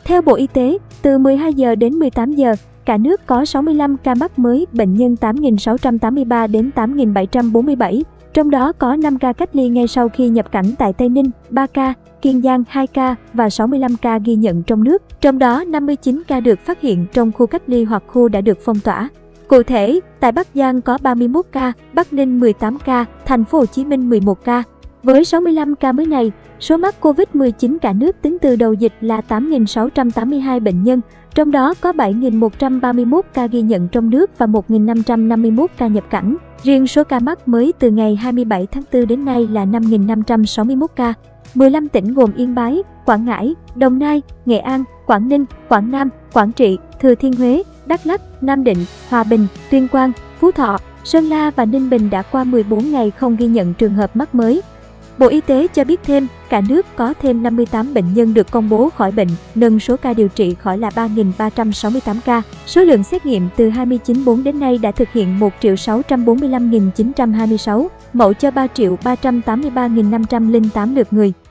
Theo Bộ Y tế, từ 12 giờ đến 18 giờ, cả nước có 65 ca mắc mới, bệnh nhân 8.683 đến 8.747, trong đó có 5 ca cách ly ngay sau khi nhập cảnh tại Tây Ninh, 3 ca, Kiên Giang 2 ca và 65 ca ghi nhận trong nước, trong đó 59 ca được phát hiện trong khu cách ly hoặc khu đã được phong tỏa. Cụ thể, tại Bắc Giang có 31 ca, Bắc Ninh 18 ca, Thành phố Hồ Chí Minh 11 ca. Với 65 ca mới này, số mắc Covid-19 cả nước tính từ đầu dịch là 8.682 bệnh nhân, trong đó có 7.131 ca ghi nhận trong nước và 1.551 ca nhập cảnh. Riêng số ca mắc mới từ ngày 27 tháng 4 đến nay là 5.561 ca. 15 tỉnh gồm Yên Bái, Quảng Ngãi, Đồng Nai, Nghệ An, Quảng Ninh, Quảng Nam, Quảng Trị, Thừa Thiên Huế, Đắk Lắk, Nam Định, Hòa Bình, Tuyên Quang, Phú Thọ, Sơn La và Ninh Bình đã qua 14 ngày không ghi nhận trường hợp mắc mới. Bộ Y tế cho biết thêm, cả nước có thêm 58 bệnh nhân được công bố khỏi bệnh, nâng số ca điều trị khỏi là 3.368 ca. Số lượng xét nghiệm từ 29/4 đến nay đã thực hiện 1.645.926 mẫu cho 3.383.508 lượt người.